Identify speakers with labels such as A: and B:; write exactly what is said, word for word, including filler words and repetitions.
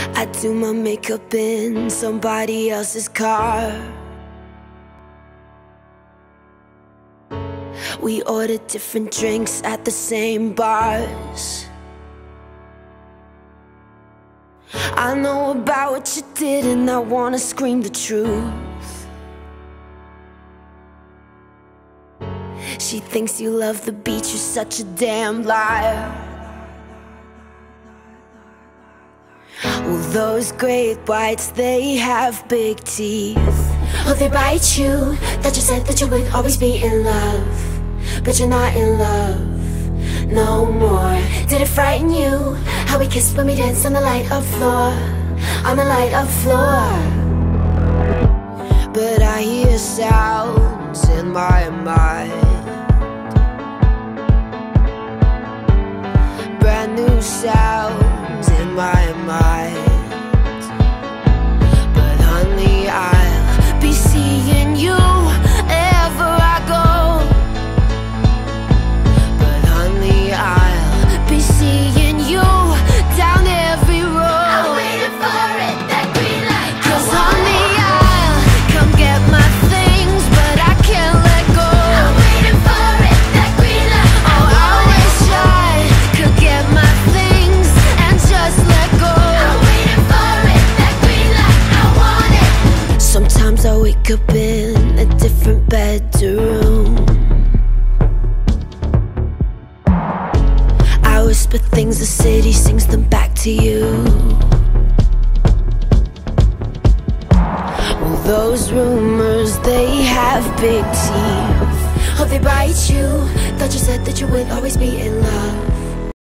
A: I do my makeup in somebody else's car. We order different drinks at the same bars. I know about what you did and I wanna scream the truth. She thinks you love the beach, you're such a damn liar. Well, those great whites, they have big teeth. Oh, they bite you. That you said that you would always be in love, but you're not in love no more. Did it frighten you how we kissed when we danced on the light of floor, on the light of floor? But I hear sounds in my mind, brand new sounds in my mind. But honey, I'll be seeing you wherever I go. But honey, I'll be seeing you down every road. I'm waiting for it, that green light. 'Cause honey, I'll come get my things, but I can't let go. I'm waiting for it, that green light. Oh, I wish I could get my things and just let go. I'm waiting for it, that green light. I want it. Sometimes I wake up in a different bedroom. I whisper things, the city sings them back to you. Well, those rumors, they have big teeth. Oh, they bite you. Thought you said that you would always be in love,